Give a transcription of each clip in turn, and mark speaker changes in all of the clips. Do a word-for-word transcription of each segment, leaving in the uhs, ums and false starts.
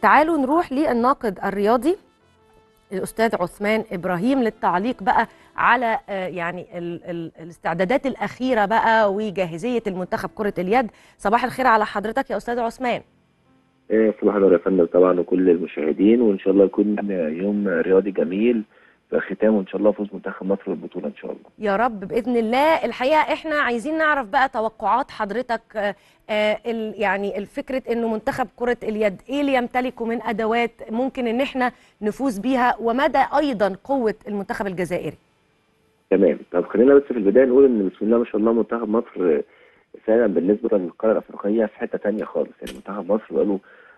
Speaker 1: تعالوا نروح للناقد الرياضي الأستاذ عثمان إبراهيم للتعليق بقى على يعني ال ال الاستعدادات الأخيرة بقى وجاهزية المنتخب كرة اليد. صباح الخير على حضرتك يا أستاذ عثمان.
Speaker 2: صباح النور يا فندم طبعا وكل المشاهدين، وإن شاء الله يكون يوم رياضي جميل في ختامه إن شاء الله فوز منتخب مصر بالبطولة إن شاء الله.
Speaker 1: يا رب بإذن الله. الحقيقة إحنا عايزين نعرف بقى توقعات حضرتك، آه ال يعني الفكرة إنه منتخب كرة اليد إيه اللي يمتلكه من أدوات ممكن إن إحنا نفوز بيها، ومدى أيضا قوة المنتخب الجزائري.
Speaker 2: تمام. طب خلينا بس في البداية نقول إن بسم الله ما شاء الله منتخب مصر فعلا بالنسبة للقارة الأفريقية في حتة تانية خالص. يعني منتخب مصر بقاله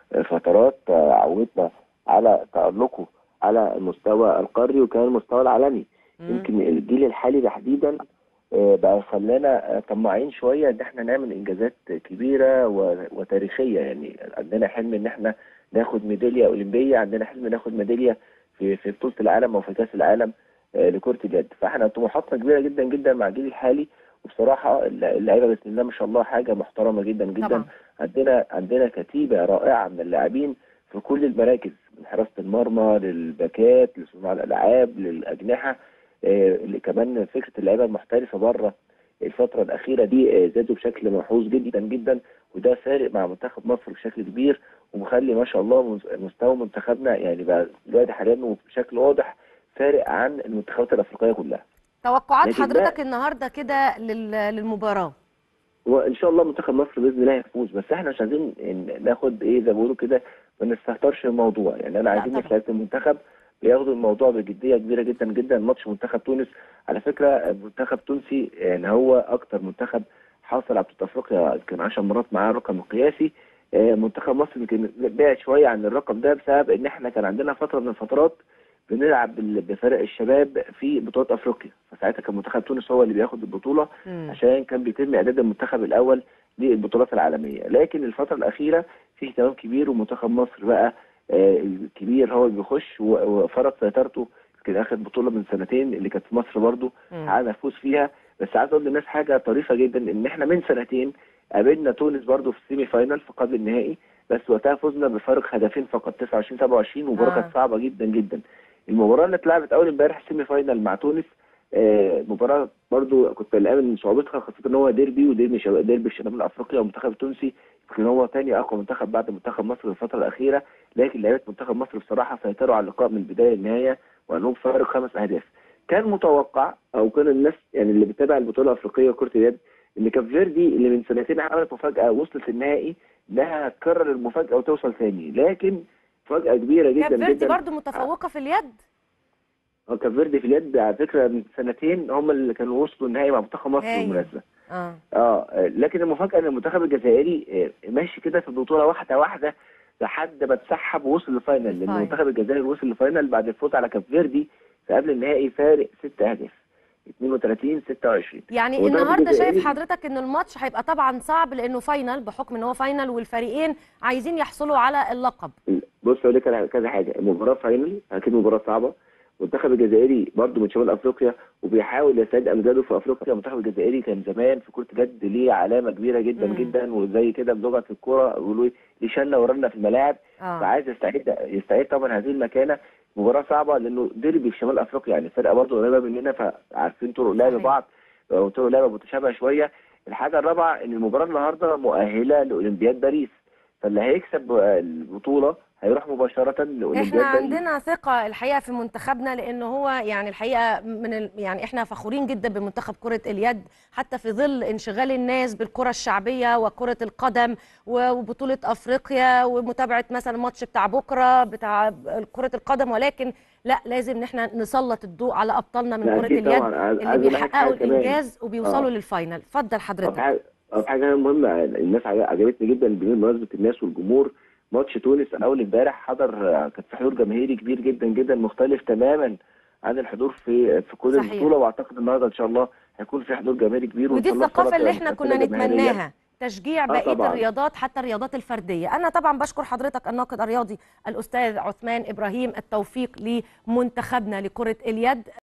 Speaker 2: فترات عودنا على تألقه على المستوى القاري وكمان المستوى العالمي. يمكن الجيل الحالي تحديدا بقى خلانا طماعين شويه ان احنا نعمل انجازات كبيره وتاريخيه. يعني عندنا حلم ان احنا ناخد ميداليه اولمبيه، عندنا حلم ناخد ميداليه في في بطوله العالم او في كاس العالم لكره اليد. فاحنا طموحاتنا كبيره جدا جدا مع الجيل الحالي، وبصراحه اللعيبه بسم الله ما شاء الله حاجه محترمه جدا جدا طبعا. عندنا عندنا كتيبه رائعه من اللاعبين في كل المراكز، من حراسه المرمى للباكات لصناع الالعاب للاجنحه. اللي كمان فكره اللعيبه المحترفه بره الفتره الاخيره دي زادوا بشكل ملحوظ جدا جدا، وده فارق مع منتخب مصر بشكل كبير، ومخلي ما شاء الله مستوى منتخبنا يعني بقى دلوقتي حاليا بشكل واضح فارق عن المنتخبات الافريقيه كلها.
Speaker 1: توقعات حضرتك النهارده كده للمباراه؟
Speaker 2: وان شاء الله منتخب مصر باذن الله هيفوز، بس احنا مش عايزين ناخد ايه زي ما بيقولوا كده ما نستهترش الموضوع. يعني انا عايزين نفلت المنتخب بياخدوا الموضوع بجديه كبيره جدا جدا. ماتش منتخب تونس على فكره منتخب تونسي يعني هو اكتر منتخب حصل على بطوله افريقيا يمكن عشر مرات معاه الرقم القياسي. منتخب مصر يمكن بعد شويه عن الرقم ده بسبب ان احنا كان عندنا فتره من الفترات بنلعب بفرق الشباب في بطولات افريقيا، فساعتها كان منتخب تونس هو اللي بياخد البطوله م. عشان كان بيتم اعداد المنتخب الاول للبطولات العالميه. لكن الفتره الاخيره في اهتمام كبير ومنتخب مصر بقى آه الكبير هو اللي بيخش وفرض سيطرته. كان اخد بطوله من سنتين اللي كانت في مصر برضو حققنا فوز فيها. بس عايز اقول للناس حاجه طريفه جدا، ان احنا من سنتين قابلنا تونس برضو في السيمي فاينال في قبل النهائي، بس وقتها فزنا بفارق هدفين فقط تسعة وعشرين سبعة وعشرين، ومباراه كانت آه. صعبه جدا جدا. المباراه اللي اتلعبت اول امبارح السيمي فاينال مع تونس آه مباراه برضو كنت قلقان من صعوبتها، خاصه ان هو ديربي وديربي شباب ديربي الشمال الافريقي، والمنتخب التونسي يمكن هو ثاني اقوى منتخب بعد منتخب مصر في الفتره الاخيره. لكن لعيبه منتخب مصر بصراحه سيطروا على اللقاء من البدايه للنهايه وانهم فارق خمس اهداف. كان متوقع او كان الناس يعني اللي بتتابع البطوله الافريقيه كره اليد ان كاب فيردي اللي من سنتين عملت مفاجاه وصلت النهائي انها هتكرر المفاجاه وتوصل ثاني، لكن مفاجاه كبيره جدا
Speaker 1: جدا. كاب فيردي
Speaker 2: جدا
Speaker 1: برضه متفوقه في اليد.
Speaker 2: اه كاب فيردي في اليد على فكره من سنتين هم اللي كانوا وصلوا النهائي مع منتخب مصر بالمناسبه. اه اه لكن المفاجاه ان المنتخب الجزائري ماشي كده في البطوله واحده واحده لحد ما اتسحب ووصل للفاينل، لان المنتخب الجزائري وصل للفاينل بعد الفوز على كاب فيردي في قبل النهائي فارق ست اهداف اثنين وثلاثين ستة وعشرين.
Speaker 1: يعني النهارده شايف حضرتك ان الماتش هيبقى طبعا صعب لانه فاينل، بحكم ان هو فاينل والفريقين عايزين يحصلوا على اللقب.
Speaker 2: بص اقول لك كذا حاجه، المباراه فاينل اكيد مباراه صعبه. المنتخب الجزائري برضه من شمال افريقيا وبيحاول يستعيد امجاده في افريقيا. المنتخب الجزائري كان زمان في كره اليد ليه علامه كبيره جدا مم. جدا، وزي كده بلغه الكوره بيقولوا ليه شنا ورنا في الملاعب. آه. فعايز يستعيد يستعيد طبعا هذه المكانه. مباراه صعبه لانه ديربي في شمال افريقيا، يعني فرقه برضه قريبه مننا فعارفين طرق لعب بعض وطرق لعب متشابهه شويه. الحاجه الرابعه ان المباراه النهارده مؤهله لاولمبياد باريس، فاللي هيكسب البطوله هيروح مباشره لاولمبياد
Speaker 1: احنا عندنا ثقه الحقيقه في منتخبنا، لان هو يعني الحقيقه من ال... يعني احنا فخورين جدا بمنتخب كره اليد، حتى في ظل انشغال الناس بالكره الشعبيه وكره القدم وبطوله افريقيا ومتابعه مثلا الماتش بتاع بكره بتاع كره القدم. ولكن لا، لازم ان احنا نسلط الضوء على ابطالنا من كره اليد اللي بيحققوا الانجاز وبيوصلوا آه. للفاينل. اتفضل حضرتك.
Speaker 2: اه حاجه مهمه الناس عجبتني جدا بمناسبه الناس والجمهور. ماتش تونس اول امبارح حضر كان في حضور جماهيري كبير جدا جدا مختلف تماما عن الحضور في في كل صحيح. البطوله، واعتقد النهارده ان شاء الله هيكون في حضور جماهيري كبير.
Speaker 1: ودي الثقافه اللي احنا كنا نتمناها، تشجيع بقيه آه الرياضات حتى الرياضات الفرديه. انا طبعا بشكر حضرتك الناقد الرياضي الاستاذ عثمان ابراهيم. التوفيق لمنتخبنا لكره اليد.